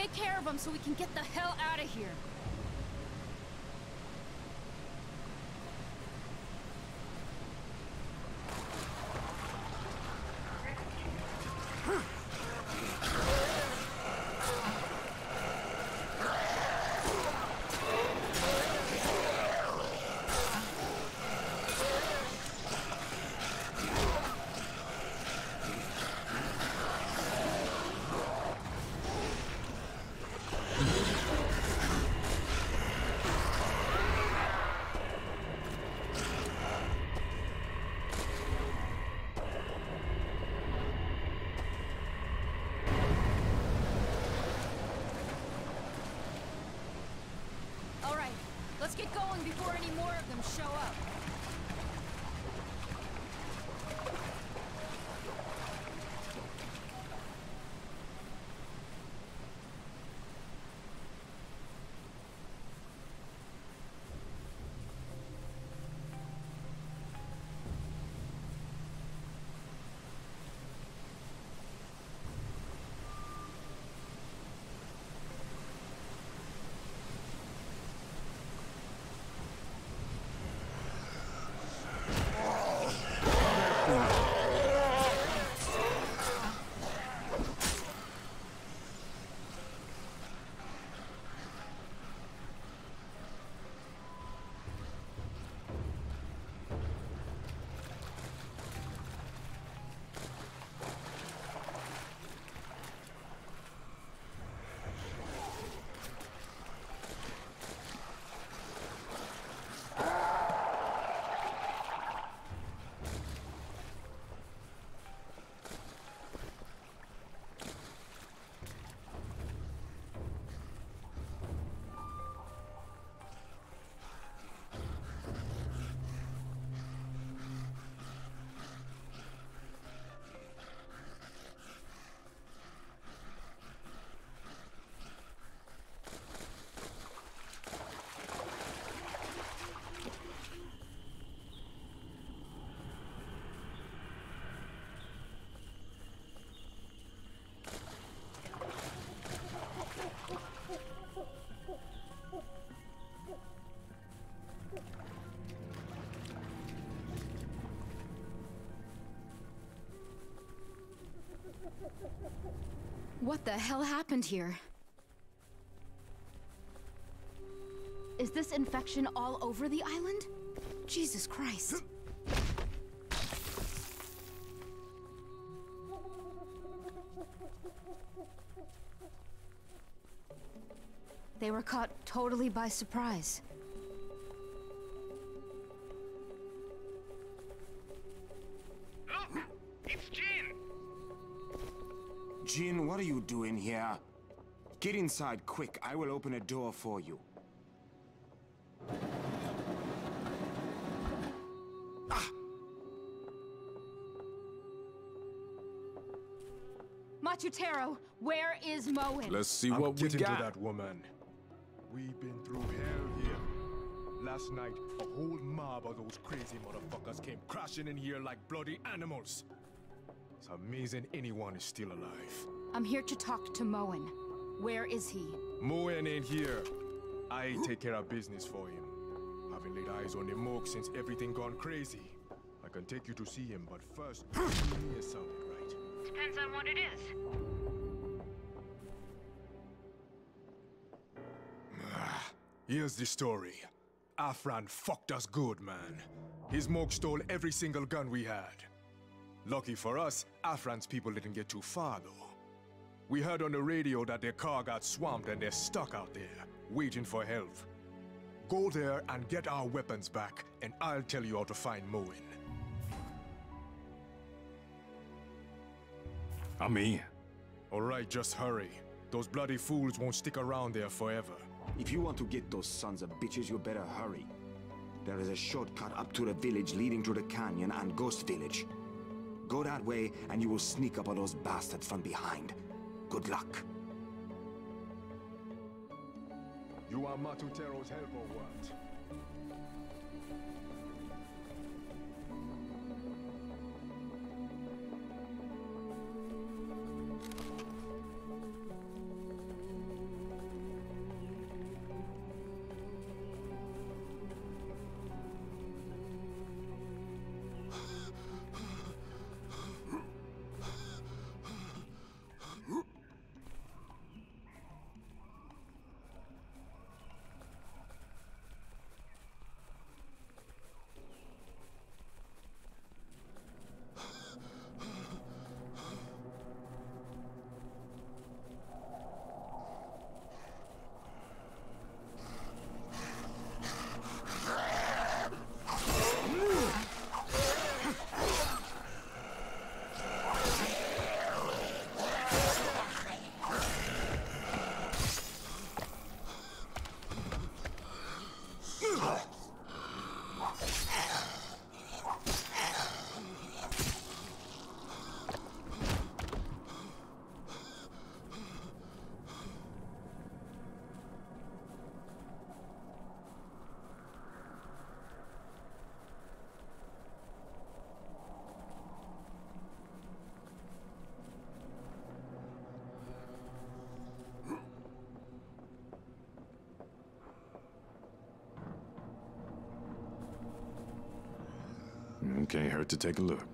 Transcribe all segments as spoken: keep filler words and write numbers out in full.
take care of them so we can get the hell out of here. Let's get going before any more of them show up. What the hell happened here? Is this infection all over the island? Jesus Christ. They were caught totally by surprise. Look! It's Jin! Jin, what are you doing here? Get inside quick. I will open a door for you. Ah! Machutero, where is Moen? Let's see I'm what we getting got. to that woman. We've been through hell here. Last night, a whole mob of those crazy motherfuckers came crashing in here like bloody animals. It's amazing anyone is still alive. I'm here to talk to Moen. Where is he? Moen ain't here. I take care of business for him. Haven't laid eyes on the Moog since everything gone crazy. I can take you to see him, but first, it sounded right. Depends on what it is. Here's the story. Afran fucked us good, man. His Moog stole every single gun we had. Lucky for us, Afran's people didn't get too far, though. We heard on the radio that their car got swamped and they're stuck out there, waiting for help. Go there and get our weapons back, and I'll tell you how to find Moen. I'm in. All right, just hurry. Those bloody fools won't stick around there forever. If you want to get those sons of bitches, you better hurry. There is a shortcut up to the village leading to the canyon and Ghost Village. Go that way, and you will sneak up on those bastards from behind. Good luck. You are Matutero's help or what? Can't hurt to take a look.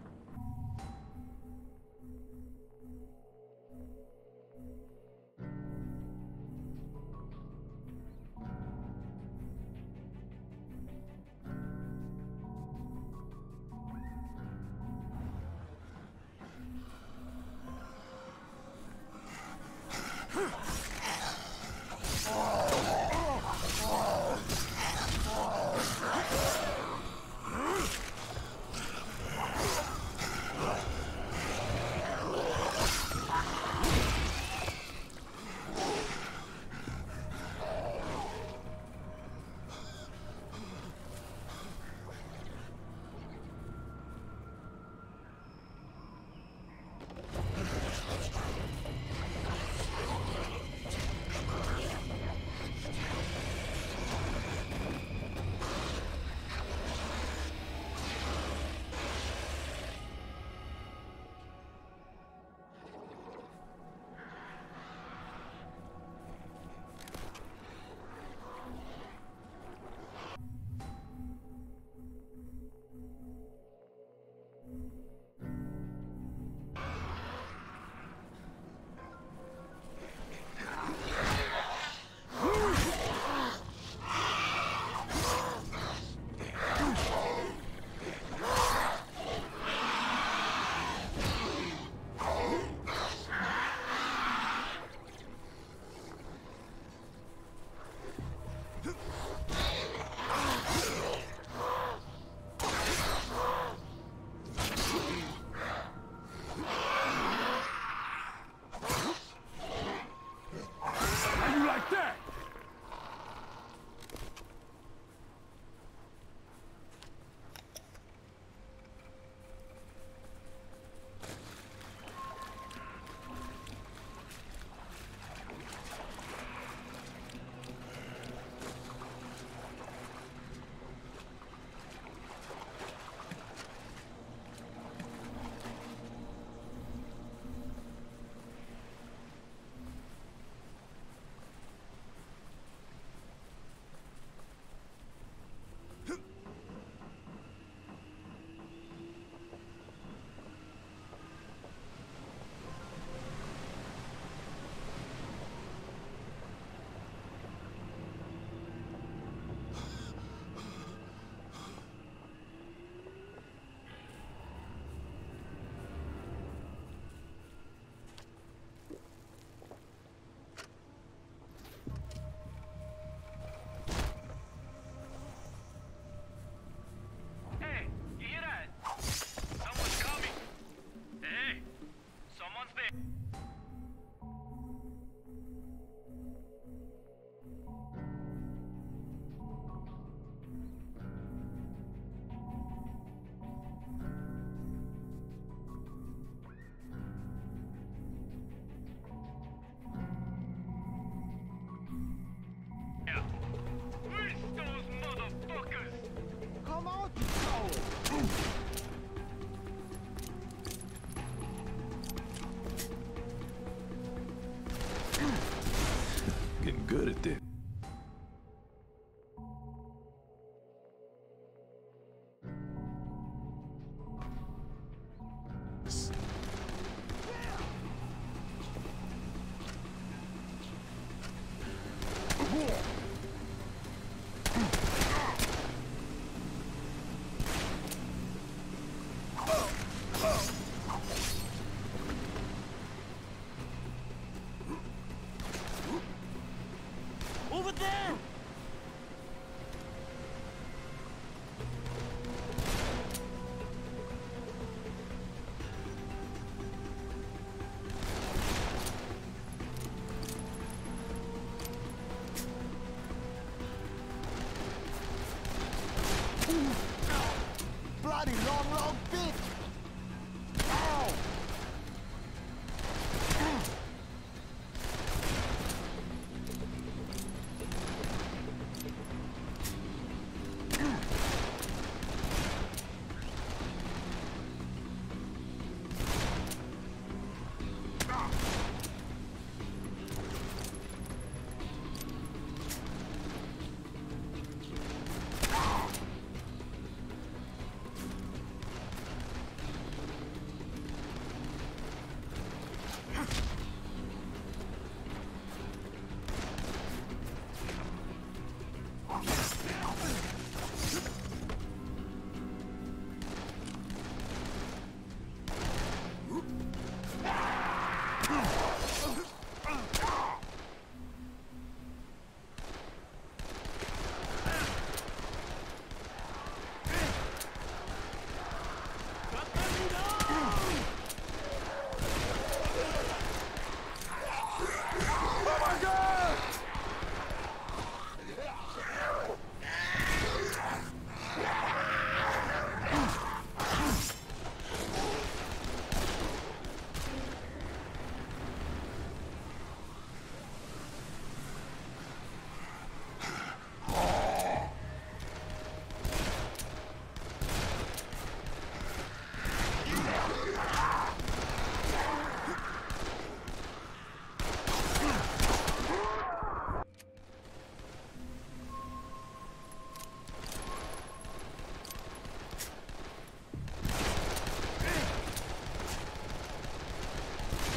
Getting good at this.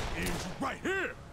is right here!